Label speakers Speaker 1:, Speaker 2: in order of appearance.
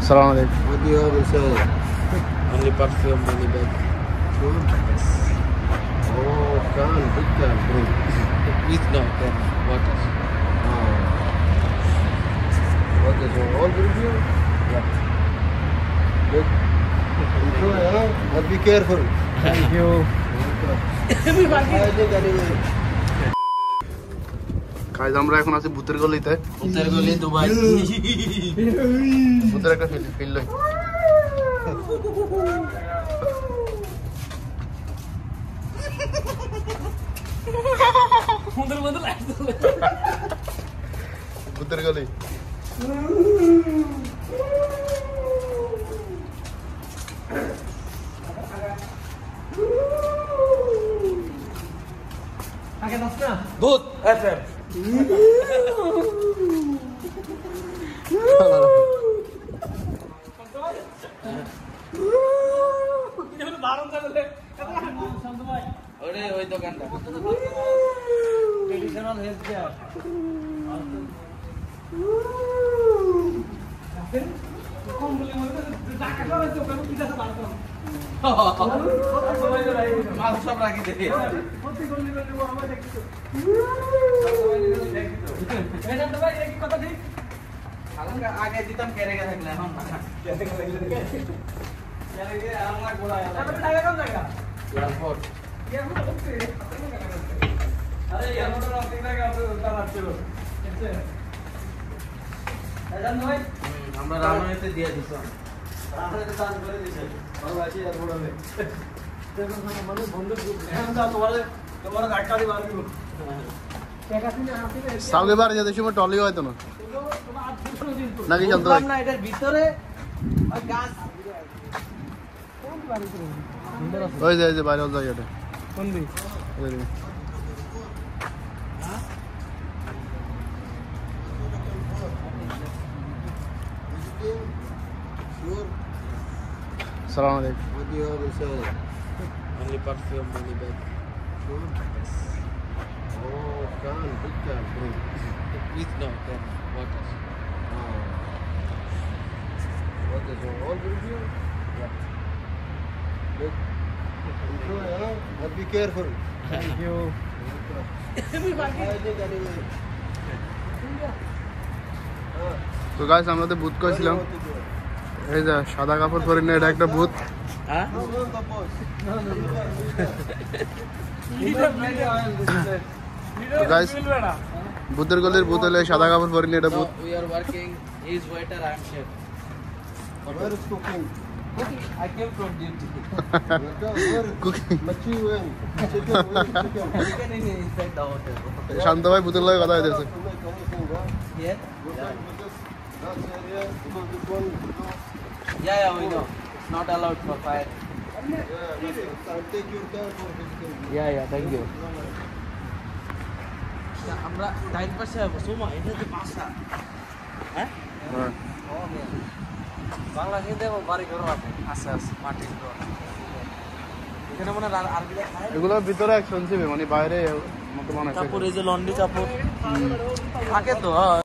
Speaker 1: Assalamu alaikum.
Speaker 2: What do you have inside?
Speaker 3: Only perfume, money bag.
Speaker 2: Yes. Oh, can, big can, drink.
Speaker 3: With no can water.
Speaker 2: Oh. What is all good here?
Speaker 3: Yeah.
Speaker 2: Good. Enjoy, huh? But be careful.
Speaker 1: Thank you. Guys আমরা এখন আছি ভূতের গলিতে।
Speaker 3: ভূতের গলি Dubai.
Speaker 1: ভূতের একটা feel লই। ভূতের গলি।
Speaker 3: ভূত এফএম। ওরে ওই দোকানটা ট্রেডিশনাল হেলথ কেয়ার কম বলে মনে টাকা করে দোকানে কি দাও ভালো মাল সব রাখি দেখি প্রতি গলি গলি আমরা দেখছো এই জানতে ভাই এই কথা ঠিক হালকা আগে দিতাম কেরেগা থাকলে এখন না কেরেগা আমরা গোলা এটা টাকা কম জায়গা এয়ারপোর্ট अरे यार मोटर ऑफिस में क्या उतार आते हो कैसे जान भाई আমরা রামায়ণতে দিয়ে দিছো রামায়ণতে চাষ করে দিছে আর বাকি এয়ারপোর্ট হবে দেখো মানে বন্ধ এখন তো তোমার গাড়ি বার দিব টাকা দিলে আপনি
Speaker 1: সামনে বার যেতে সময় টলি হয়তো না নাকি চলতে হয়
Speaker 3: না এটার ভিতরে আর গাছ কোন বাড়ি করে
Speaker 1: ওই যে বাইরে জায়গাটা
Speaker 3: কোন দিক
Speaker 2: Sure.
Speaker 1: Assalamu alaikum.
Speaker 2: What do you have inside?
Speaker 3: only perfume money bag
Speaker 2: Sure. Yes. Oh, can, big can, drink.
Speaker 3: with no can water
Speaker 2: Oh. What is all good here?
Speaker 3: yeah
Speaker 2: Good. Enjoy, huh? But be careful.
Speaker 1: Thank you. তো guys আমরা তো ভূত কইছিলাম এই যে সাদা কাপড় পরে না এটা একটা ভূত
Speaker 3: হ্যাঁ
Speaker 1: তো গাইস ভূতের গলির ভূত হলে সাদা কাপড় পরে না এটা ভূত
Speaker 3: we are working is waiter I am chef
Speaker 2: Where is cooking?
Speaker 3: I came from duty
Speaker 1: Cooking.
Speaker 2: Machi when? Chicken, where is chicken?
Speaker 3: chicken in inside the hotel
Speaker 1: শান্ত ভাই ভূতের লগে কথা হইতেছে
Speaker 2: Make anything, huh?
Speaker 3: yeah
Speaker 2: Go back to this area, because this one,
Speaker 3: yeah we know it's not allowed for fire
Speaker 2: I'll take your time for this thing.
Speaker 3: yeah thank you আমরা time পাশে যাব সোমা এটা যে পাশা হ্যাঁ
Speaker 1: হ্যাঁ
Speaker 3: বাংলাদেশে দেখো বাড়ি ঘর আছে মাটির ঘর এখানে মনে আরবিরা খায়
Speaker 1: এগুলোর ভিতরে এক শুনছি মানে বাইরে মতো মনে হয়
Speaker 3: কাপড় এই যে লন্ডি কাপড় থাকে তো